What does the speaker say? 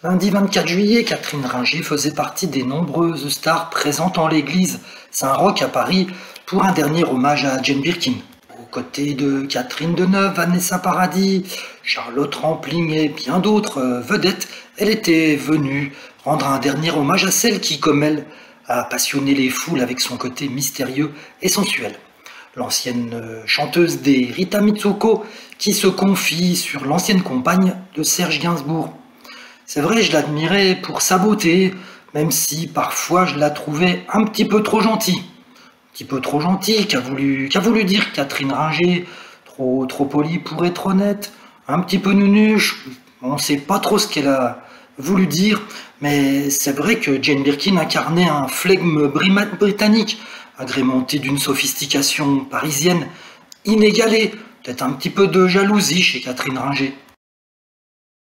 Lundi 24 juillet, Catherine Ringer faisait partie des nombreuses stars présentes en l'église Saint-Roch à Paris pour un dernier hommage à Jane Birkin. Aux côtés de Catherine Deneuve, Vanessa Paradis, Charlotte Rampling et bien d'autres vedettes, elle était venue rendre un dernier hommage à celle qui, comme elle, a passionné les foules avec son côté mystérieux et sensuel. L'ancienne chanteuse des Rita Mitsuko qui se confie sur l'ancienne compagne de Serge Gainsbourg. C'est vrai, je l'admirais pour sa beauté, même si parfois je la trouvais un petit peu trop gentille. Un petit peu trop gentille, qu'a voulu dire Catherine Ringer, trop polie pour être honnête, un petit peu nunuche, on ne sait pas trop ce qu'elle a voulu dire, mais c'est vrai que Jane Birkin incarnait un flegme britannique, agrémenté d'une sophistication parisienne inégalée, peut-être un petit peu de jalousie chez Catherine Ringer.